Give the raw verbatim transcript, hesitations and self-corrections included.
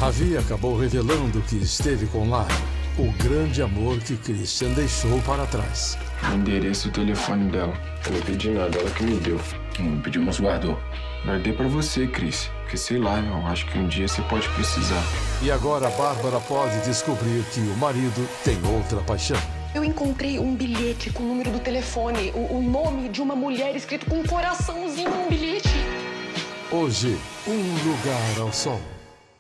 Ravi acabou revelando que esteve com Lara, o grande amor que Christian deixou para trás. O endereço e o telefone dela. Eu não pedi nada, ela que me deu. Não pediu, mas guardou. Guardei pra você, Cris. Porque sei lá, eu acho que um dia você pode precisar. E agora a Bárbara pode descobrir que o marido tem outra paixão. Eu encontrei um bilhete com o número do telefone, o, o nome de uma mulher escrito com um coraçãozinho no bilhete. Hoje, um lugar ao sol.